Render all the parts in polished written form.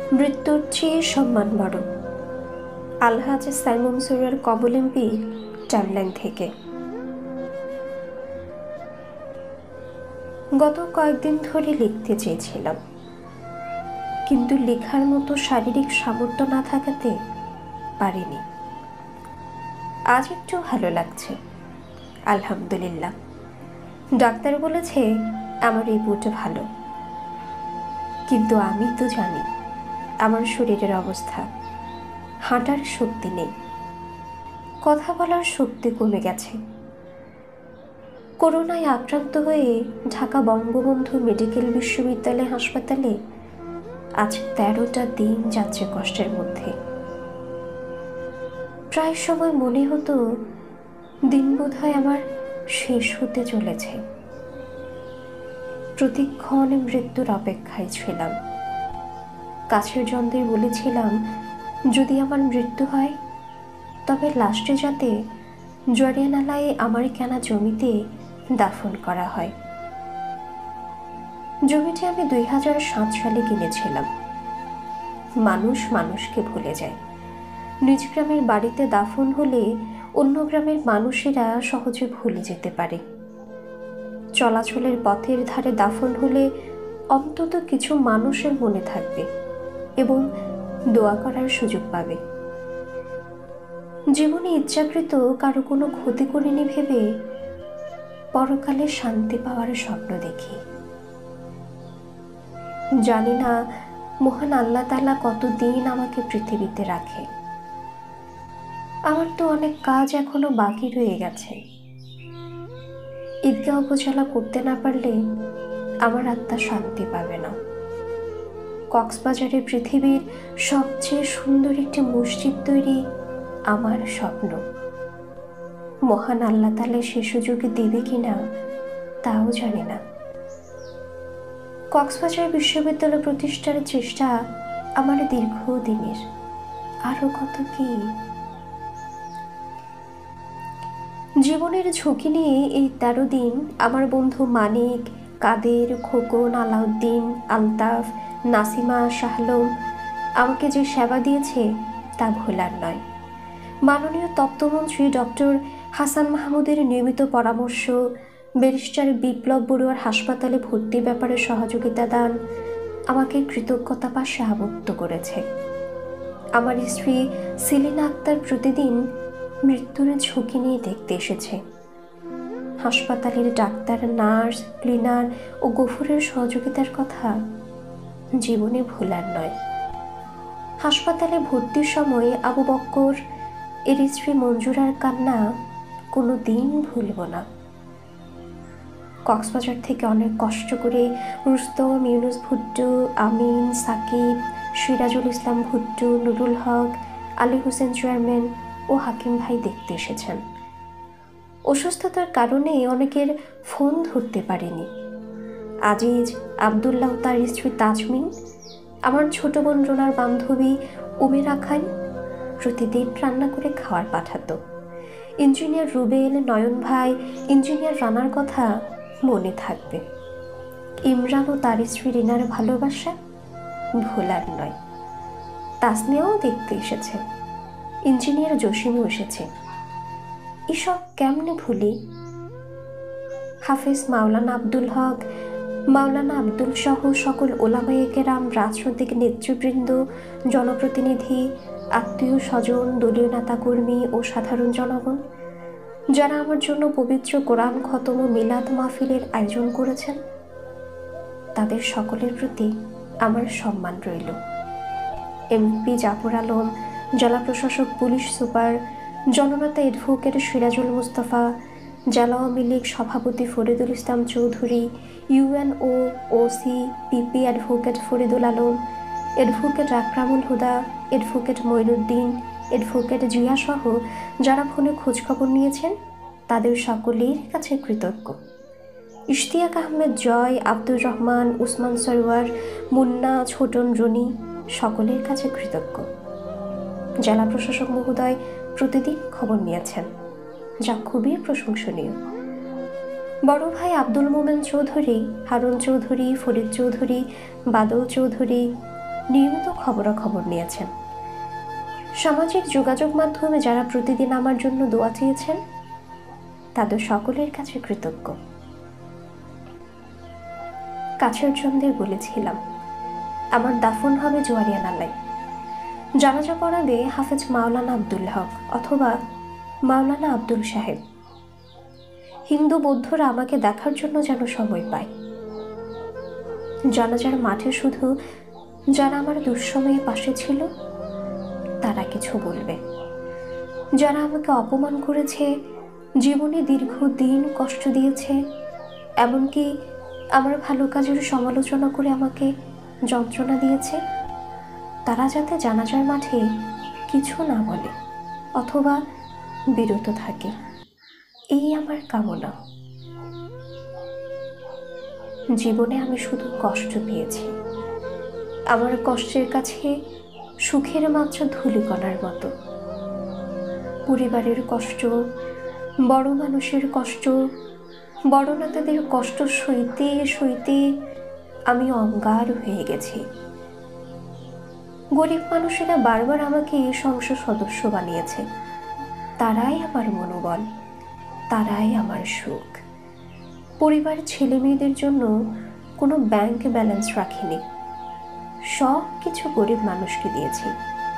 মৃত্যুর চেয়ে সম্মান বড়। আলহাজ সাইমন সুরার কবল এমপি, টাইমলাইন থেকে। গত কয়েকদিন ধরে লিখতে চেয়েছিলাম, কিন্তু লেখার মতো শারীরিক সামর্থ্য না থাকাতে পারিনি। আজ একটু ভালো লাগছে, আলহামদুলিল্লাহ। ডাক্তার বলেছে আমার এই বুট ভালো, কিন্তু আমি তো জানি আমার শরীরের অবস্থা। হাঁটার শক্তি নেই, কথা বলার শক্তি কমে গেছে। করোনায় আক্রান্ত হয়ে ঢাকা বঙ্গবন্ধু মেডিকেল বিশ্ববিদ্যালয় হাসপাতালে আজ 13টা দিন যাচ্ছে কষ্টের মধ্যে। প্রায় সময় মনে হতো দিন বোধহয় আমার শেষ হতে চলেছে। প্রতিক্ষণ মৃত্যুর অপেক্ষায় ছিলাম। কাছের জনদের বলেছিলাম, যদি আমার মৃত্যু হয় তবে লাস্টে যাতে জরিয়ানালায় আমার কেনা জমিতে দাফন করা হয়। জমিটি আমি 2007 সালে কিনেছিলাম। মানুষ মানুষকে ভুলে যায়। নিজ গ্রামের বাড়িতে দাফন হলে অন্য গ্রামের মানুষেরা সহজে ভুলে যেতে পারে। চলাচলের পথের ধারে দাফন হলে অন্তত কিছু মানুষের মনে থাকবে এবং দোয়া করার সুযোগ পাবে। জীবনে ইচ্ছাকৃত কারো কোনো ক্ষতি করিনি ভেবে পরকালে শান্তি পাওয়ার স্বপ্ন দেখি। জানি না মহান আল্লাহ তাআলা কতদিন আমাকে পৃথিবীতে রাখে। আমার তো অনেক কাজ এখনো বাকি রয়ে গেছে। ঈদগাহ উপজেলা করতে না পারলে আমার আত্মা শান্তি পাবে না। কক্সবাজারে পৃথিবীর সবচেয়ে সুন্দর একটি মসজিদ তৈরি আমার স্বপ্ন। মহান আল্লাহ তাআলা সে সুযোগ দিবে কিনা তাও জানি না। কক্সবাজার বিশ্ববিদ্যালয় প্রতিষ্ঠার চেষ্টা আমার দীর্ঘদিনের, আরো কত কি। জীবনের ঝুঁকি নিয়ে এই 13 দিন আমার বন্ধু মানিক, কাদের, খোকন, আলাউদ্দিন, আলতাফ, নাসিমা, শাহলম আমাকে যে সেবা দিয়েছে তা ভোলার নয়। মাননীয় তত্ত্বমন্ত্রী ডক্টর হাসান মাহমুদের নিয়মিত পরামর্শ, ব্যারিস্টার বিপ্লব বড়ুয়ার হাসপাতালে ভর্তির ব্যাপারে সহযোগিতা দান আমাকে কৃতজ্ঞতা পাশে আবদ্ধ করেছে। আমার স্ত্রী সেলিনা আক্তার প্রতিদিন মৃত্যুর ঝুঁকি নিয়ে দেখতে এসেছে। হাসপাতালের ডাক্তার, নার্স, ক্লিনার ও গফুরের সহযোগিতার কথা জীবনে ভোলার নয়। হাসপাতালে ভর্তির সময় আবু বক্কর এর স্ত্রী মঞ্জুরার কান্না কোনো দিন ভুলব না। কক্সবাজার থেকে অনেক কষ্ট করে রুস্তম, ইউনুস ভুট্টু, আমিন, সাকিব, সিরাজুল ইসলাম ভুট্টু, নুরুল হক, আলী হোসেন চেয়ারম্যান ও হাকিম ভাই দেখতে এসেছেন। অসুস্থতার কারণে অনেকের ফোন ধরতে পারেনি। আজিজ, আবদুল্লাহ, তার স্ত্রী তাজমিন, আমার ছোট বোন রোনার বান্ধবী উমেরা খান প্রতিদিন রান্না করে খাওয়ার পাঠাতো। ইঞ্জিনিয়ার রুবেল, নয়ন ভাই, ইঞ্জিনিয়ার রানার কথা মনে থাকবে। ইমরান ও তার স্ত্রী রিনার ভালোবাসা ভোলার নয়। তাসনিয়াও দেখতে এসেছে, ইঞ্জিনিয়ার জসিমও এসেছে। এসব কেমনে ভুলি? হাফেজ মাওলানা আব্দুল হক, মাওলানা আব্দুল সহ সকল ওলামায়ে কেরাম, রাজনৈতিক নেতৃবৃন্দ, জনপ্রতিনিধি, আত্মীয় স্বজন, দলীয় নেতাকর্মী ও সাধারণ জনগণ যারা আমার জন্য পবিত্র কোরআন খতম ও মিলাদ মাহফিলের আয়োজন করেছেন, তাদের সকলের প্রতি আমার সম্মান রইল। এমপি জাফর আলম, জেলা প্রশাসক, পুলিশ সুপার, জননেতা অ্যাডভোকেট সিরাজুল মুস্তফা, জেলা আওয়ামী লীগ সভাপতি Faridul Islam Chowdhury, UNO OC PP advocate Faridul Alam, advocate Akramul Huda, advocate Moinuddin, advocate Zia সহ যারা ফোনে খোঁজখবর নিয়েছেন তাদের সকলের কাছে কৃতজ্ঞ। ইশতিয়াক আহমেদ জয়, আব্দুর রহমান, উসমান সরওয়ার, মুন্না, ছোটন, রনি সকলের কাছে কৃতজ্ঞ। জেলা প্রশাসক মহোদয় প্রতিদিন খবর নিয়েছেন, যা খুবই প্রশংসনীয়। বড় ভাই আব্দুল মোমেন চৌধুরী, হারুন চৌধুরী, ফরিদ চৌধুরী, বাদল চৌধুরী, নিয়মিত খবরাখবর নিয়েছেন। সামাজিক যোগাযোগ মাধ্যমে যারা প্রতিদিন আমার জন্য দোয়া চেয়েছেন, তাদের সকলের কাছে কৃতজ্ঞ। কাছের জনদের বলেছিলাম আমার দাফন হবে জোয়ারিয়া নালায়। জানাজা পড়াবে হাফেজ মাওলানা আব্দুল হক অথবা মাওলানা আব্দুল সাহেব। হিন্দু বৌদ্ধরা আমাকে দেখার জন্য যেন সময় পায়। জানাজার মাঠে শুধু যারা আমার দুঃসময়ে পাশে ছিল তারা কিছু বলবে। যারা আমাকে অপমান করেছে, জীবনে দীর্ঘদিন কষ্ট দিয়েছে, এমনকি আমার ভালো কাজের সমালোচনা করে আমাকে যন্ত্রণা দিয়েছে, তারা যাতে জানাজার মাঠে কিছু না বলে অথবা বিরত থাকে, এই আমার কামনা। জীবনে আমি শুধু কষ্ট পেয়েছি। আমার কষ্টের কাছে সুখের মাত্র ধূলিকণার মতো। পরিবারের কষ্ট, বড় মানুষের কষ্ট, বড় নেতাদের কষ্ট সইতে সইতে আমি অঙ্গার হয়ে গেছি। গরিব মানুষেরা বারবার আমাকে এই সংসদ সদস্য বানিয়েছে। তারাই আমার মনোবল, তারাই আমার সুখ। পরিবার ছেলে মেয়েদের জন্য কোনো ব্যাংক ব্যালেন্স রাখিনি, সব কিছু গরিব মানুষকে দিয়েছি।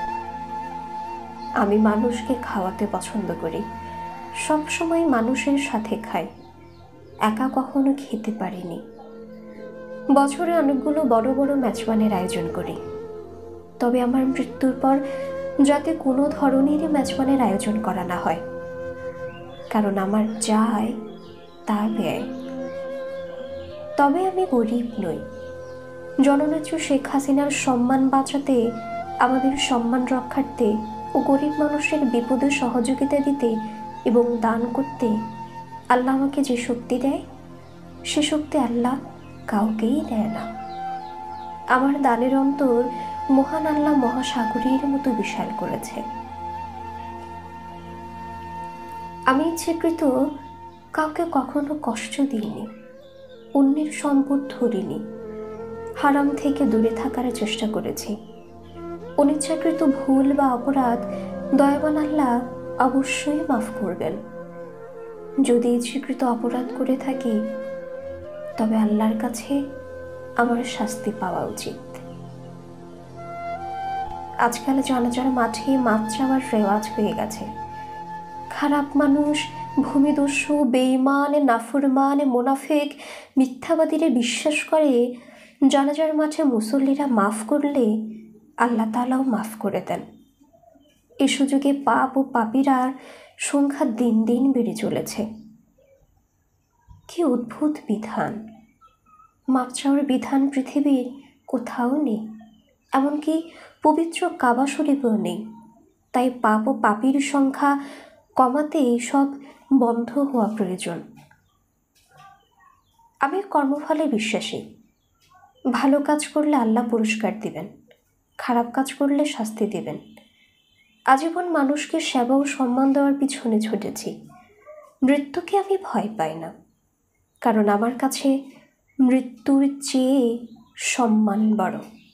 আমি মানুষকে খাওয়াতে পছন্দ করি, সবসময় মানুষের সাথে খাই, একা কখনো খেতে পারিনি। বছরে অনেকগুলো বড় বড় মেজবানের আয়োজন করি, তবে আমার মৃত্যুর পর যাতে কোনো ধরনেরই মেজবানের আয়োজন করা না হয়, কারণ আমার যা আয় তা ব্যয়। তবে আমি গরিব নই। জননেত্রী শেখ হাসিনার সম্মান বাঁচাতে, আমাদের সম্মান রক্ষার্থে ও গরিব মানুষের বিপদে সহযোগিতা দিতে এবং দান করতে আল্লাহ আমাকে যে শক্তি দেয়, সে শক্তি আল্লাহ কাউকেই দেয় না। আমার দানের অন্তর মহান আল্লাহ মহাসাগরের মতো বিশাল করেছে। আমি ইচ্ছাকৃত কাউকে কখনো কষ্ট দিইনি, অন্যের সম্পদ ধরিনি, হারাম থেকে দূরে থাকার চেষ্টা করেছি। অনিচ্ছাকৃত ভুল বা অপরাধ দয়াবান আল্লাহ অবশ্যই মাফ করবেন। যদি ইচ্ছাকৃত অপরাধ করে থাকি, তবে আল্লাহর কাছে আমার শাস্তি পাওয়া উচিত। আজকাল জানাজার মাঠে মাছ চাওয়ার রেওয়াজ হয়ে গেছে। খারাপ মানুষ, ভূমিদস্যু, বেঈমান, নাফরমান, মুনাফিক, মিথ্যাবাদীরা বিশ্বাস করে জানাজার মাঠে মুসল্লিরা মাফ করলে আল্লাহ তাআলাও মাফ করে দেন। এ সুযোগে পাপ ও পাপীরার সংখ্যা দিন দিন বেড়ে চলেছে। কি অদ্ভুত বিধান! মাপ চাওয়ার বিধান পৃথিবীর কোথাও নেই, এমনকি পবিত্র কাবা শরীফেও নেই। তাই পাপ ও পাপীর সংখ্যা কমাতে সব বন্ধ হওয়া প্রয়োজন। আমি কর্মফলে বিশ্বাসী। ভালো কাজ করলে আল্লাহ পুরস্কার দিবেন, খারাপ কাজ করলে শাস্তি দিবেন। আজীবন মানুষকে সেবা ও সম্মান দেওয়ার পিছনে ছুটেছি। মৃত্যুকে আমি ভয় পাই না, কারণ আমার কাছে মৃত্যুর চেয়ে সম্মান বড়।